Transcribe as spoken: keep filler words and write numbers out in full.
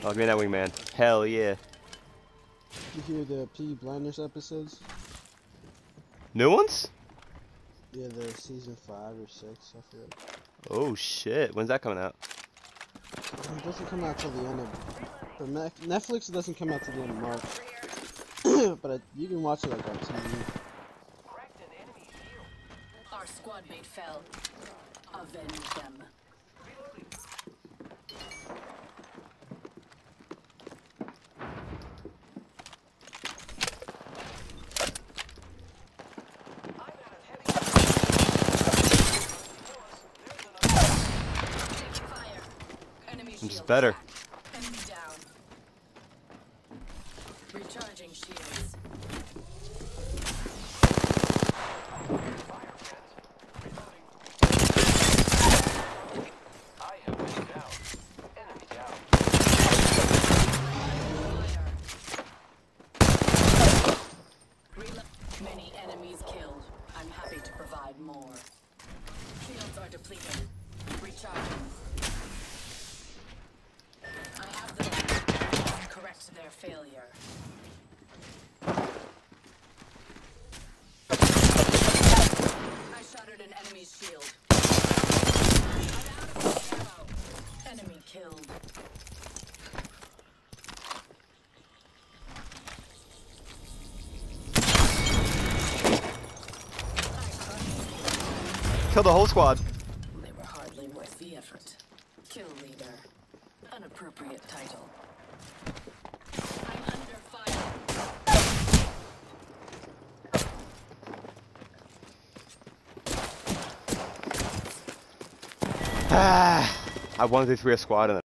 Oh, give me that wingman. Hell yeah. Did you hear the P. Blinders episodes? New ones? Yeah, the season five or six, I forget. Oh shit, when's that coming out? It doesn't come out till the end of... For Netflix, it doesn't come out till the end of March. But I, you can watch it like on T V. Our squad mate fell. Avenge them. I'm just better. Enemy down. Recharging shields. I have been down. Enemy down. Many enemies killed. I'm happy to provide more. Shields are depleted. Recharging. I have them. Correct their failure. I shattered an enemy's shield. I'm out of ammo. Enemy killed. Kill the whole squad. They were hardly worth the effort. Kill leader. Unappropriate title. I'm under fire. Ah, I wanted to three a squad and